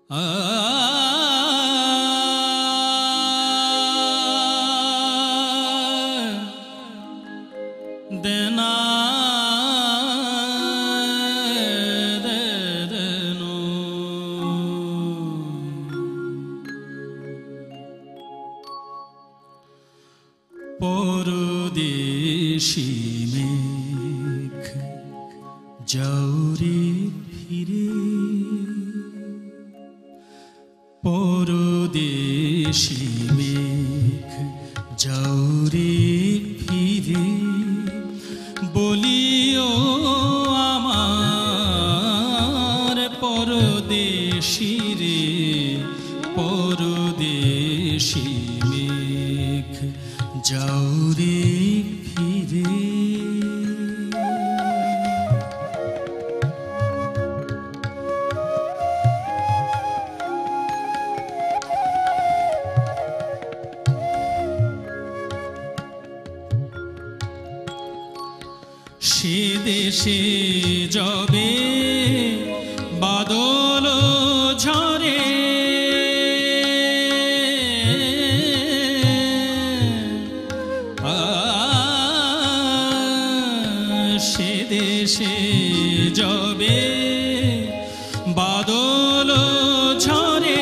দেনা পরদেশী মেঘ যাওরে ফিরে, পরদেশী মেঘ যাওরে ফিরে, বলিও আমার পরদেশী রে, পরদেশী মেঘ যাওরে ফিরে। সে দেশে যবে বাদল ঝরে, সে দেশে যবে বাদল ঝরে,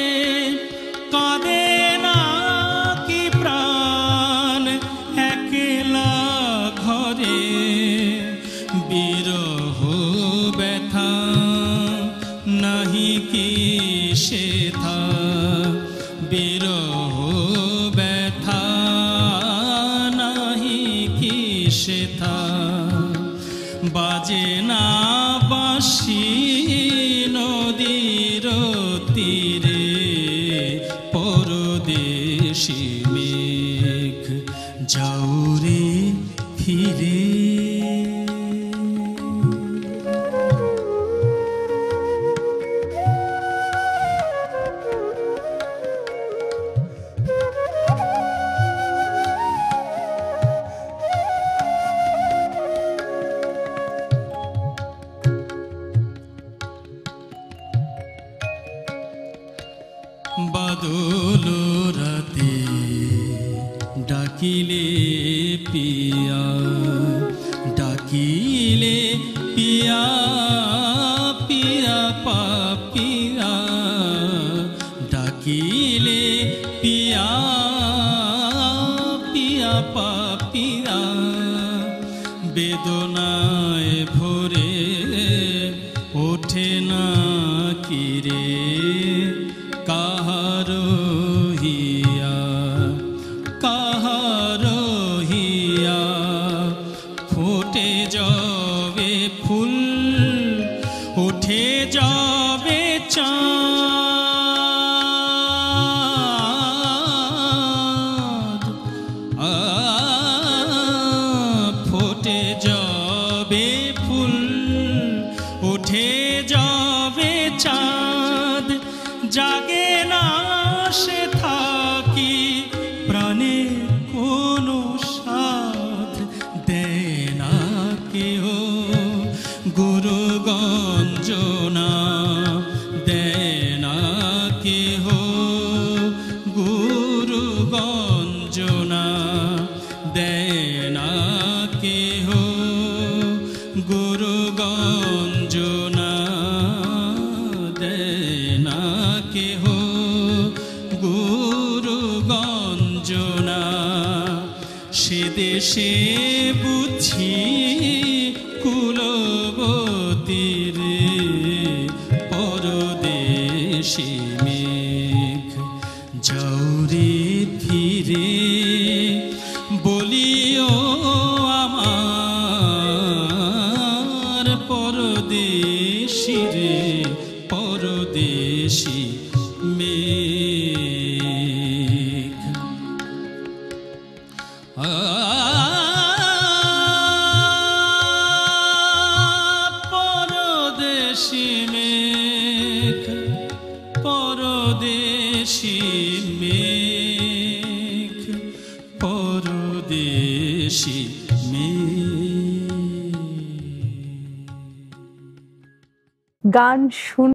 কাঁদে না কি প্রাণ একলা ঘরে, বিরহ ব্যথা নাহি কি সেথা, বিরহ ব্যথা নাহি কি সেথা, বাজে না বাঁশি নদীর তীরে, পরদেশী মেঘ যাওরে ফিরে। বাদল রাতে ডাকিলে পিয়া, ডাকিলে পিয়া পিয়া পাপিয়া, ডাকিলে পিয়া পিয়া পাপিয়া, বেদনায় ভরে ওঠে না কিরে, কাহারো হিয়া কাহারো হিয়া, ফুটে যাবে ফুল উঠে যাবে চাঁদ, ফুটে যাবে ফুল উঠে যাবে চাঁদ, জাগে না সে থাকি প্রাণে কোনো সাধ, দেয় না কেহ গুরু গঞ্জনা, দেয় না কেহ গুরু গঞ্জনা, দেয় না কেহ গুরু গঞ্জনা, দেয় না কেহ গুরু গঞ্জনা। সে দেশে বুঝি কুলবতী রে, পরদেশী মেঘ যাওরে ফিরে, বলিও আমার পরদেশী রে, পরদেশী মেঘ। পরদেশী মেঘ, পরদেশী মেঘ, পরদেশী মেঘ। গান শুন